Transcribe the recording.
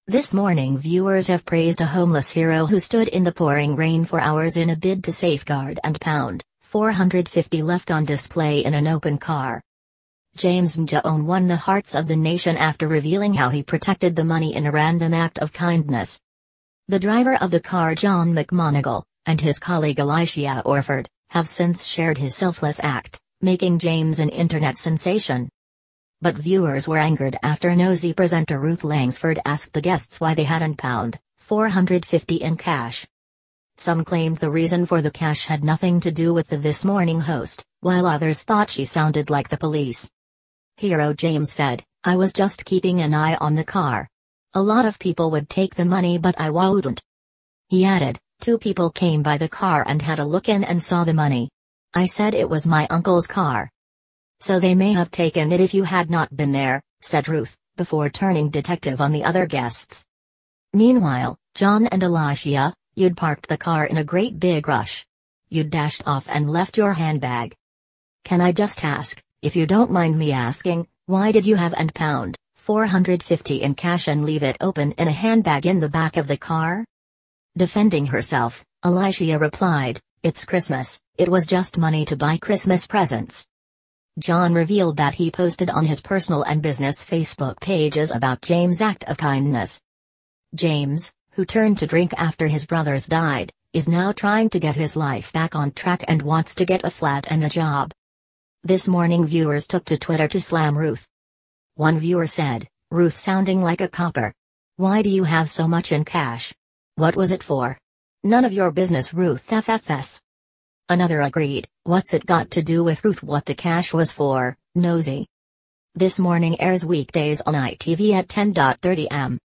This morning viewers have praised a homeless hero who stood in the pouring rain for hours in a bid to safeguard and pound 450 left on display in an open car. James Mjoun won the hearts of the nation after revealing how he protected the money in a random act of kindness. The driver of the car, John McMonigal, and his colleague Alicia Orford, have since shared his selfless act, making James an internet sensation. But viewers were angered after nosy presenter Ruth Langsford asked the guests why they hadn't pound 450 in cash. Some claimed the reason for the cash had nothing to do with the This Morning host, while others thought she sounded like the police. Hero James said, "I was just keeping an eye on the car. A lot of people would take the money but I wouldn't." He added, "Two people came by the car and had a look in and saw the money. I said it was my uncle's car. So they may have taken it if you had not been there," said Ruth, before turning detective on the other guests. Meanwhile, John and Alicia, "You'd parked the car in a great big rush. You'd dashed off and left your handbag. Can I just ask, if you don't mind me asking, why did you have and pound 450 in cash and leave it open in a handbag in the back of the car?" Defending herself, Alicia replied, "It's Christmas, it was just money to buy Christmas presents." John revealed that he posted on his personal and business Facebook pages about James' act of kindness. James, who turned to drink after his brothers died, is now trying to get his life back on track and wants to get a flat and a job. This morning viewers took to Twitter to slam Ruth. One viewer said, "Ruth sounding like a copper. Why do you have so much in cash? What was it for? None of your business, Ruth FFS." Another agreed, "What's it got to do with Ruth what the cash was for, nosy?" This Morning airs weekdays on ITV at 10:30 am.